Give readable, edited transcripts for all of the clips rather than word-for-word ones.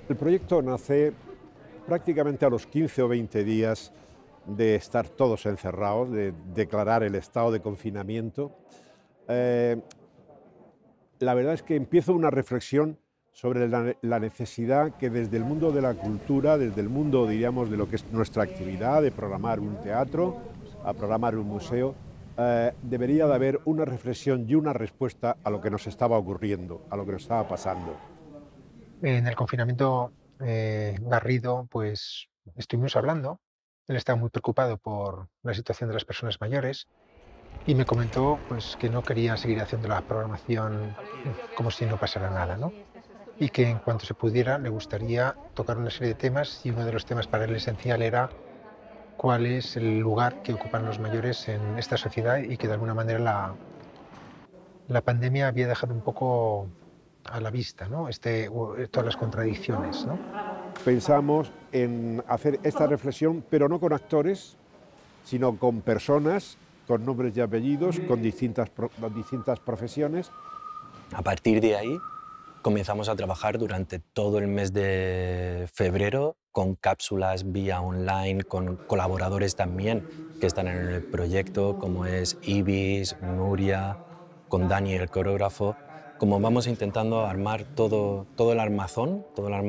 El proyecto nace prácticamente a los 15 o 20 días de estar todos encerrados, de declarar el estado de confinamiento. Eh, la verdad es que empiezo una reflexión sobre la necesidad que desde el mundo de la cultura, desde el mundo, diríamos, de lo que es nuestra actividad, de programar un teatro, a programar un museo, debería de haber una reflexión y una respuesta a lo que nos estaba ocurriendo, a lo que nos estaba pasando. En el confinamiento, Garrido, pues estuvimos hablando. Él estaba muy preocupado por la situación de las personas mayores y me comentó pues, que no quería seguir haciendo la programación como si no pasara nada, ¿no? Y que en cuanto se pudiera le gustaría tocar una serie de temas y uno de los temas para él esencial era cuál es el lugar que ocupan los mayores en esta sociedad y que de alguna manera la pandemia había dejado un poco a la vista, ¿no? Todas las contradicciones, ¿no? Pensamos en hacer esta reflexión, pero no con actores, sino con personas, con nombres y apellidos, con distintas profesiones. A partir de ahí comenzamos a trabajar durante todo el mes de febrero con cápsulas vía online, con colaboradores también que están en el proyecto, como es Ibis, Nuria, con Dani, el coreógrafo. Como vamos intentando armar todo el armazón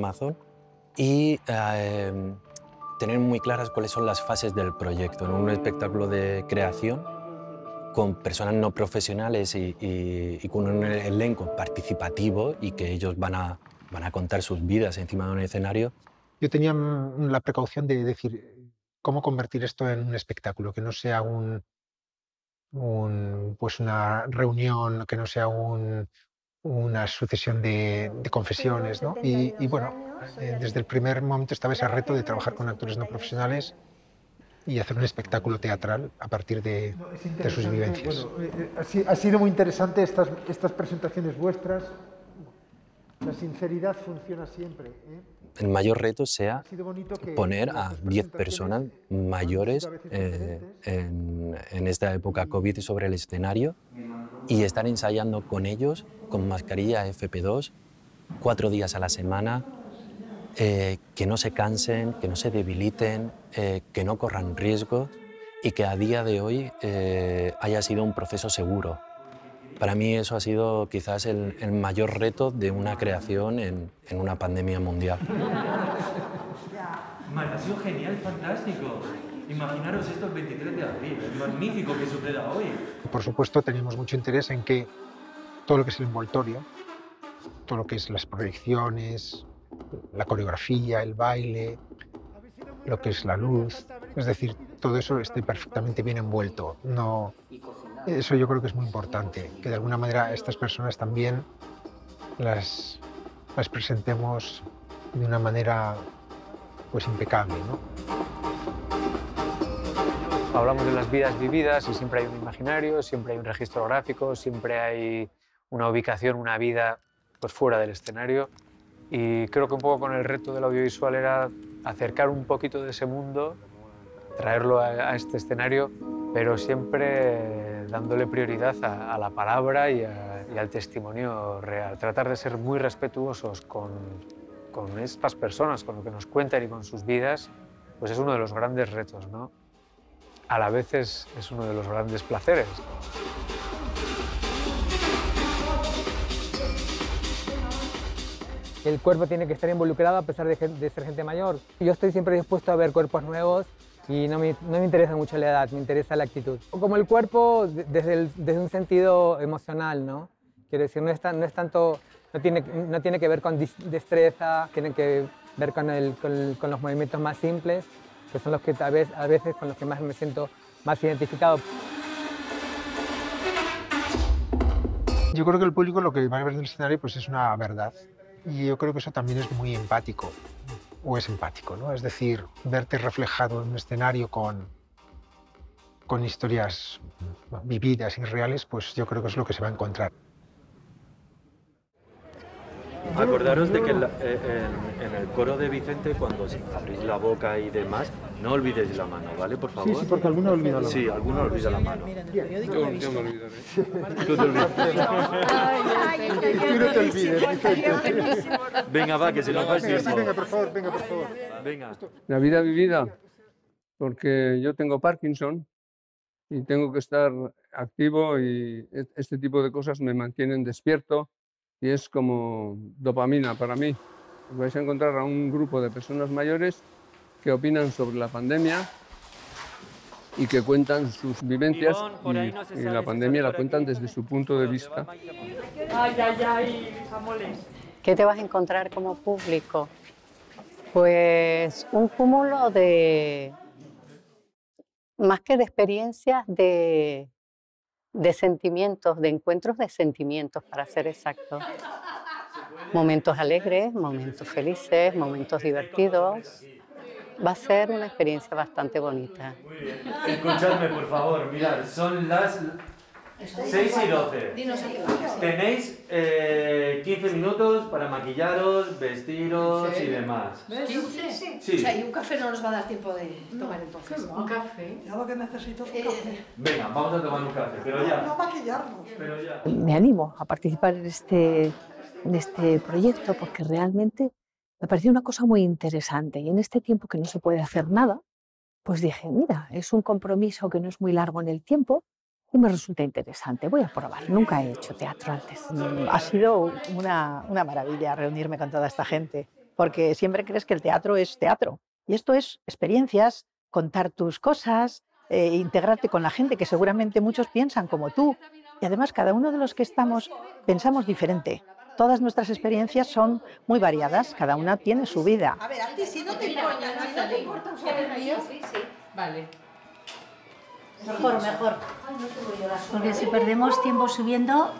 y tener muy claras cuáles son las fases del proyecto. En un espectáculo de creación con personas no profesionales y con un elenco participativo y que ellos van a contar sus vidas encima de un escenario. Yo tenía la precaución de decir cómo convertir esto en un espectáculo, que no sea pues una reunión, que no sea una sucesión de confesiones, ¿no? Y bueno, desde el primer momento estaba ese reto de trabajar con actores no profesionales y hacer un espectáculo teatral a partir No, es de sus interesante. vivencias. Bueno, ha sido muy interesante estas presentaciones vuestras. La sinceridad funciona siempre, ¿eh? El mayor reto sea Ha sido bonito que poner a vuestras 10 presentaciones personas han sido mayores a veces diferentes. en esta época COVID sobre el escenario y estar ensayando con ellos con mascarilla FP2 4 días a la semana, que no se cansen, que no se debiliten, que no corran riesgos y que a día de hoy haya sido un proceso seguro. Para mí eso ha sido quizás el mayor reto de una creación en una pandemia mundial. Ha sido genial, fantástico. Imaginaros esto el 23 de abril, es magnífico que suceda hoy. Por supuesto, teníamos mucho interés en que todo lo que es el envoltorio, todo lo que es las proyecciones, la coreografía, el baile, lo que es la luz, es decir, todo eso esté perfectamente bien envuelto. No, eso yo creo que es muy importante, que de alguna manera estas personas también las presentemos de una manera pues impecable, ¿no? Hablamos de las vidas vividas y siempre hay un imaginario, siempre hay un registro gráfico, siempre hay una ubicación, una vida pues fuera del escenario. Y creo que un poco con el reto del audiovisual era acercar un poquito de ese mundo, traerlo a este escenario, pero siempre dándole prioridad a la palabra y al testimonio real. Tratar de ser muy respetuosos con estas personas, con lo que nos cuentan y con sus vidas, pues es uno de los grandes retos, ¿no? A la vez es uno de los grandes placeres. El cuerpo tiene que estar involucrado a pesar de ser gente mayor. Yo estoy siempre dispuesto a ver cuerpos nuevos y no me interesa mucho la edad, me interesa la actitud. Como el cuerpo desde un sentido emocional, ¿no? Quiero decir, no es tanto, no tiene que ver con destreza, tiene que ver con los movimientos más simples, que son los que a veces con los que más me siento más identificado. Yo creo que el público lo que va a ver en el escenario pues es una verdad. Y yo creo que eso también es muy empático, o es empático, ¿no? Es decir, verte reflejado en un escenario con historias vividas y reales, pues yo creo que es lo que se va a encontrar. Acordaros de que en el coro de Vicente, cuando abrís la boca y demás, no olvidéis la mano, ¿vale? Por favor. Sí, porque alguno olvida la mano. Sí, alguno olvida la mano. Yo me olvidaré. Tú te olvidas. Tú no te olvides, Vicente. Venga, va, que se nos va el tiempo. Venga, por favor, venga, por favor. Venga. La vida vivida, porque yo tengo Parkinson y tengo que estar activo y este tipo de cosas me mantienen despierto y es como dopamina para mí. Vais a encontrar a un grupo de personas mayores que opinan sobre la pandemia y que cuentan sus vivencias y la pandemia la cuentan desde su punto de vista. ¿Qué te vas a encontrar como público? Pues un cúmulo de, más que de experiencias, de sentimientos, de encuentros de sentimientos, para ser exacto. Momentos alegres, momentos felices, momentos divertidos. Va a ser una experiencia bastante bonita. Escuchadme, por favor, mirad, son las 6:12. Tenéis 15 minutos para maquillaros, vestiros y demás. ¿15? Sí. O sea, y un café no nos va a dar tiempo de tomar entonces. ¿Un café? Yo lo que necesito es un café. Venga, vamos a tomar un café, pero ya. No maquillarnos. Pero ya. Me animo a participar en este proyecto porque realmente me pareció una cosa muy interesante y en este tiempo que no se puede hacer nada, pues dije, mira, es un compromiso que no es muy largo en el tiempo y me resulta interesante, voy a probar, nunca he hecho teatro antes. Ha sido una maravilla reunirme con toda esta gente, porque siempre crees que el teatro es teatro y esto es experiencias, contar tus cosas, integrarte con la gente, que seguramente muchos piensan como tú y además cada uno de los que estamos pensamos diferente. Todas nuestras experiencias son muy variadas, cada una tiene su vida. A ver, a ti si no te importa usar el mío. Sí, vale. Mejor. Porque si perdemos tiempo subiendo...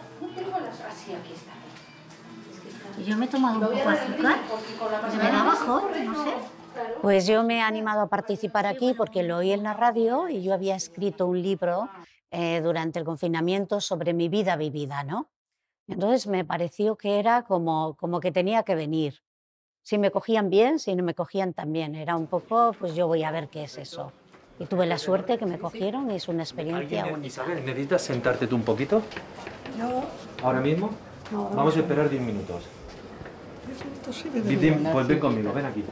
Y yo me he tomado un poco de azúcar, se me da bajón, no sé. Pues yo me he animado a participar aquí porque lo oí en la radio y yo había escrito un libro durante el confinamiento sobre mi vida vivida, ¿no? Entonces me pareció que era como que tenía que venir. Si me cogían bien, si no me cogían también. Era un poco, pues yo voy a ver qué es eso. Y tuve la suerte que me cogieron y es una experiencia única. Isabel, ¿necesitas sentarte tú un poquito? No. ¿Ahora mismo? No. Vamos a esperar 10 minutos. 10 minutos sí me debería. Pues ven conmigo, ven aquí.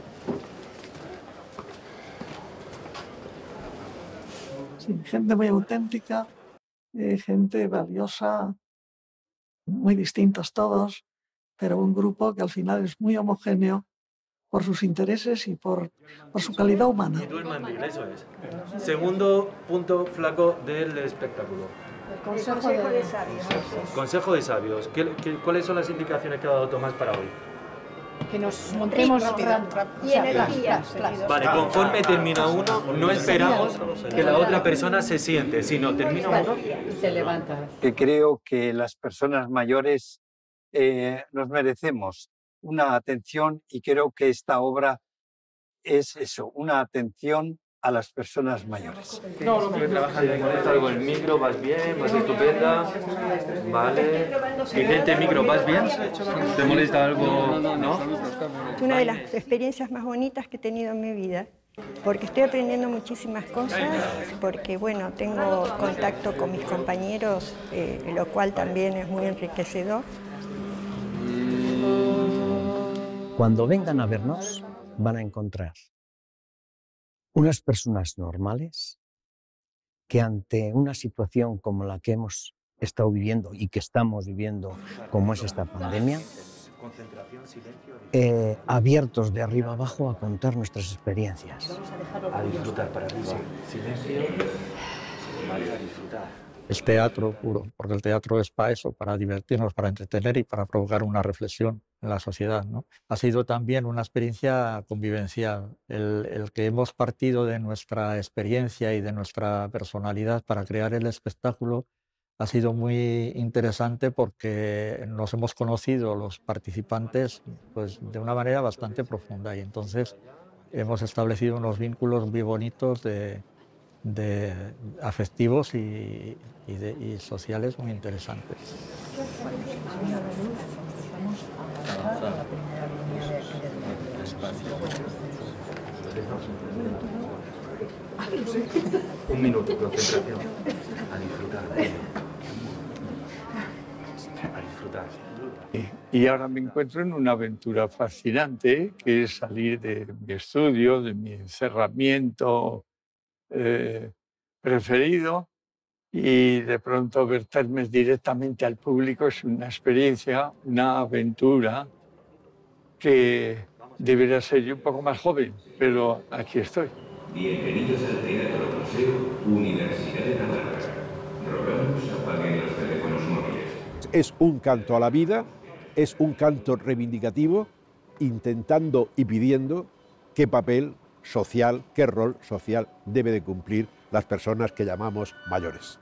Sí, gente muy auténtica, gente valiosa, muy distintos todos, pero un grupo que al final es muy homogéneo por sus intereses y por su calidad humana. Y tú el mandil, eso es. Segundo punto flaco del espectáculo. El Consejo de Sabios. Consejo de Sabios. ¿Cuáles son las indicaciones que ha dado Tomás para hoy? Que nos montemos y energías. Vale, conforme termina uno, no esperamos que la otra persona se siente, sino termina uno y te levantas. Que creo que las personas mayores nos merecemos una atención y creo que esta obra es eso, una atención a las personas mayores. No, lo que trabajas bien, conecta algo el micro, vas bien, vas estupenda. Vale. Vicente, micro, ¿vas bien? ¿Te molesta algo? ¿No? Es una de las experiencias más bonitas que he tenido en mi vida, porque estoy aprendiendo muchísimas cosas, porque bueno, tengo contacto con mis compañeros, lo cual también es muy enriquecedor. Cuando vengan a vernos, van a encontrar unas personas normales que ante una situación como la que hemos estado viviendo y que estamos viviendo, como es esta pandemia, abiertos de arriba abajo a contar nuestras experiencias. A disfrutar para arriba. Silencio. Vale, a disfrutar. El teatro puro, porque el teatro es para eso, para divertirnos, para entretener y para provocar una reflexión en la sociedad, ¿no? Ha sido también una experiencia convivencial, el que hemos partido de nuestra experiencia y de nuestra personalidad para crear el espectáculo ha sido muy interesante porque nos hemos conocido los participantes pues, de una manera bastante profunda y entonces hemos establecido unos vínculos muy bonitos de afectivos y sociales muy interesantes. despacio. Un minuto, concentración. A disfrutar. A disfrutar. Y ahora me encuentro en una aventura fascinante, que es salir de mi estudio, de mi encerramiento preferido, y de pronto verterme directamente al público es una experiencia, una aventura que debería ser yo un poco más joven, pero aquí estoy. Bienvenidos al Teatro Museo Universidad de Navarra. Rogamos apaguen los teléfonos móviles. Es un canto a la vida, es un canto reivindicativo, intentando y pidiendo qué papel social, qué rol social debe de cumplir las personas que llamamos mayores.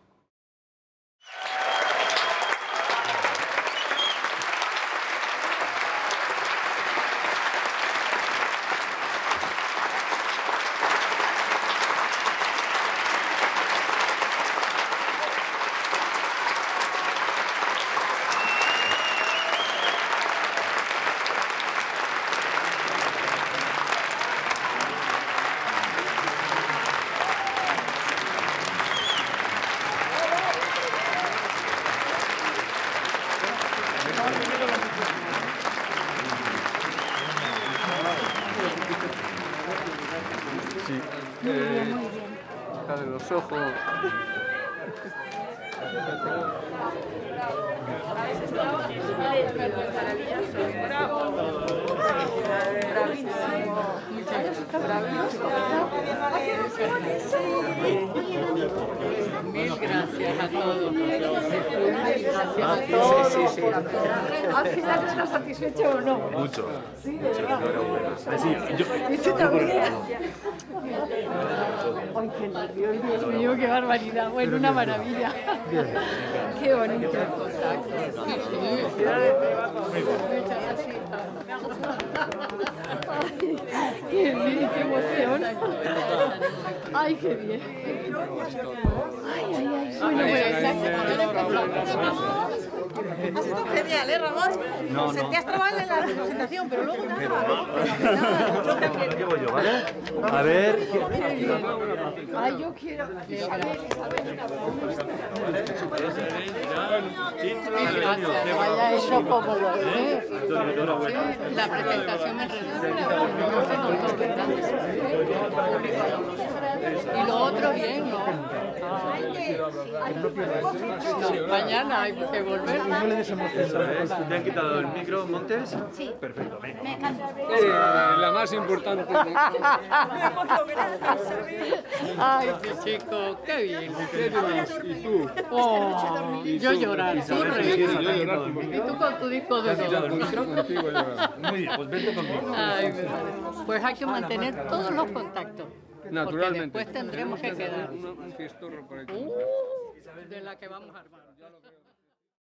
Sí, la de los ojos. Mil gracias a todos. Gracias a todos. Sí, sí, sí. ¿Al final estás satisfecho o no? Mucho. Sí, de verdad. Sí, ¿Y tú también? Ay, qué nervios, Dios mío, qué barbaridad. Bueno, una maravilla. Qué bonito. Qué bien, qué emoción. Ay, qué bien. Ay, ay, ay. Bueno, Ha sido genial, ¿eh, Ramón? No, no. Te has trabado en la representación, pero luego nada. Lo llevo yo, ¿vale? A ver. Ay, yo quiero. Vaya eso como lo sé. La presentación me y lo otro bien, ¿no? Mañana hay que volver. No le des emoción. ¿Te han quitado el micro, Montes? Sí. Perfecto, venga. Me encanta. La más importante. Ay, qué chico, qué bien. ¿Y tú? Oh, yo llorar, tú reír. Y tú con tu disco de oro. Muy bien, pues vente conmigo. Ay, pues hay que mantener todos los contactos. Naturalmente. Porque después tendremos que quedar. Un fiestorro por aquí. De la que vamos a armar.